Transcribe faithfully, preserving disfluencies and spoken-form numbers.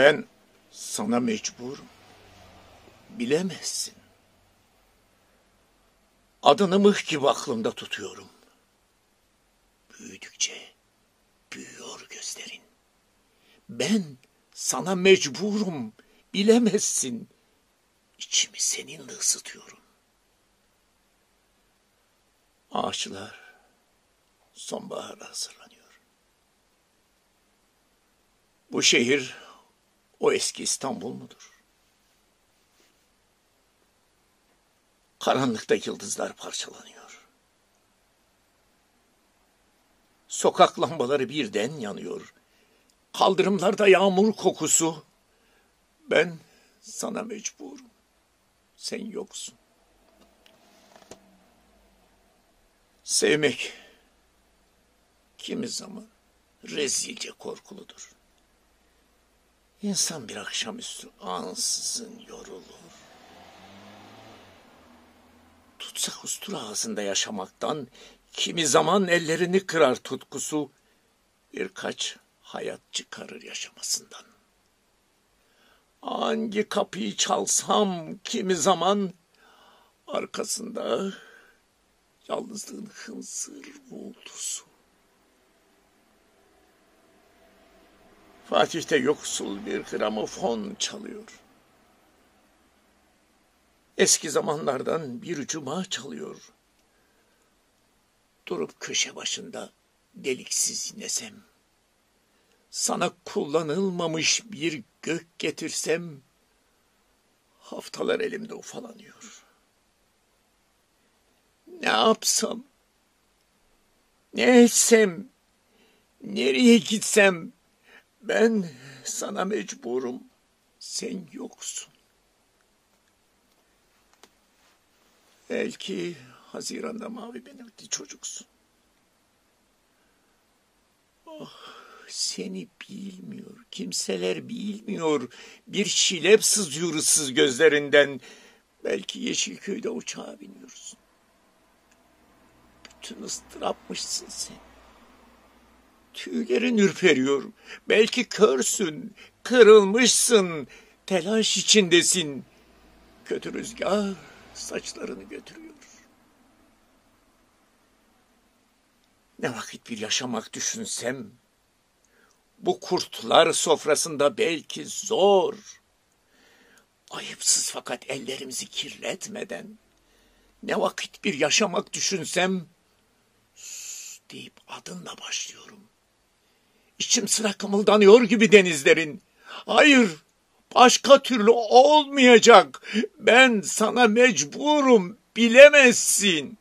Ben sana mecburum. Bilemezsin. Adını mıh gibi aklımda tutuyorum. Büyüdükçe büyüyor gözlerin. Ben sana mecburum. Bilemezsin. İçimi seninle ısıtıyorum. Ağaçlar sonbahara hazırlanıyor. Bu şehir o eski İstanbul mudur? Karanlıkta yıldızlar parçalanıyor. Sokak lambaları birden yanıyor. Kaldırımlarda yağmur kokusu. Ben sana mecburum. Sen yoksun. Sevmek kimi zaman rezilce korkuludur. İnsan bir akşamüstü ansızın yorulur. Tutsak ustura ağzında yaşamaktan kimi zaman ellerini kırar tutkusu, birkaç hayat çıkarır yaşamasından. Hangi kapıyı çalsam kimi zaman arkasında yalnızlığın hınzır uğultusu. Fatih'te yoksul bir gramofon çalıyor. Eski zamanlardan bir cuma çalıyor. Durup köşe başında deliksiz inesem, sana kullanılmamış bir gök getirsem, haftalar elimde ufalanıyor. Ne yapsam, ne etsem, nereye gitsem, ben sana mecburum, sen yoksun. Belki Haziran'da mavi benekli çocuksun. Oh, seni bilmiyor, kimseler bilmiyor. Bir şilep sızıyor ıssız gözlerinden. Belki Yeşilköy'de uçağa biniyorsun. Bütün ıstırapmışsın sen. Tüylerin ürperiyor. Belki körsün, kırılmışsın, telaş içindesin. Kötü rüzgar saçlarını götürüyor. Ne vakit bir yaşamak düşünsem, bu kurtlar sofrasında belki zor. Ayıpsız fakat ellerimizi kirletmeden, ne vakit bir yaşamak düşünsem, sus deyip adınla başlıyorum. İçim sıra kımıldanıyor gibi denizlerin. Hayır, başka türlü olmayacak. Ben sana mecburum, bilemezsin.